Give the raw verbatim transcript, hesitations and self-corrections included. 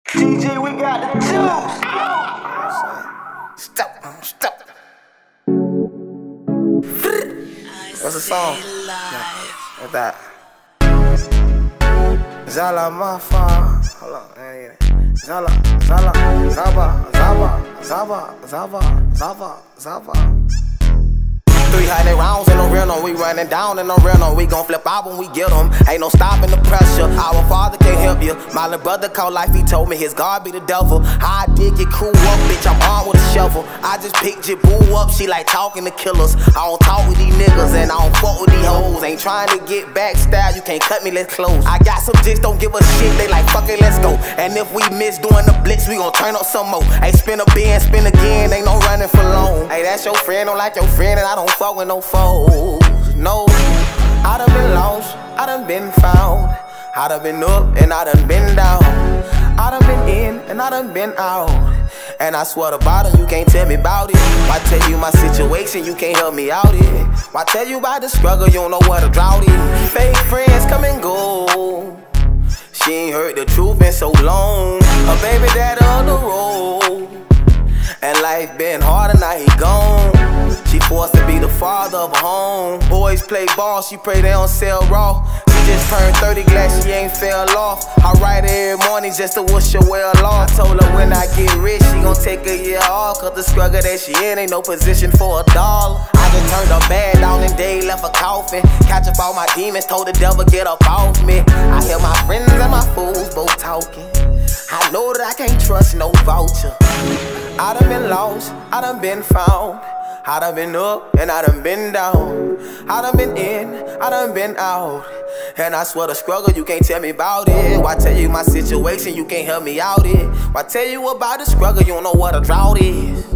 D J, we got the juice. Stop, stop. What's the song? What's that? Zala Mafa. Hold on, Zala, Zala, Zaba, Zaba, Zaba, Zaba, Zaba, Zaba. three hundred rounds in the real, no, we running down in the real, no, we gon' flip out when we get them. Ain't no stopping the pressure, our father can't help you. My little brother called life, he told me his God be the devil. How I did get crew up, bitch, I'm armed with a shovel. I just picked your boo up, she like talking to killers. I don't talk with these niggas and I don't fuck with these hoes. Ain't trying to get backstab, you can't cut me, let's close. I got some jits, don't give a shit, they like fuck it, let's go. And if we miss doing the blitz, we gon' turn up some more. Hey, spin a bin, spin again, ain't no running for long. Hey, that's your friend, don't like your friend, and I don't fuck with no foes. No, I done been lost, I done been found. I done been up and I done been down. I done been in and I done been out. And I swear to bottom, you can't tell me about it. Why tell you my situation, you can't help me out it. Why tell you about the struggle, you don't know what a drought is. Fake friends come and go. She ain't heard the truth in so long. Her baby daddy on the road, and life been hard and now he gone. She forced to be the father of a home. Boys play ball, she pray they don't sell raw. She just turned thirty, glad she ain't fell off. I write her every morning just to wish her well off. I told her when I get rich, she gon' take a year off. Cause the struggle that she in ain't no position for a dollar. I just turned her bad down and day, left her coughing. Catch up all my demons, told the devil get up off me. I hear my friends and my fools both talking. I know that I can't trust no voucher. I done been lost, I done been found. I done been up and I done been down. I done been in, I done been out. And I swear the struggle, you can't tell me about it. Why tell you my situation, you can't help me out it. Why tell you about the struggle, you don't know what a drought is.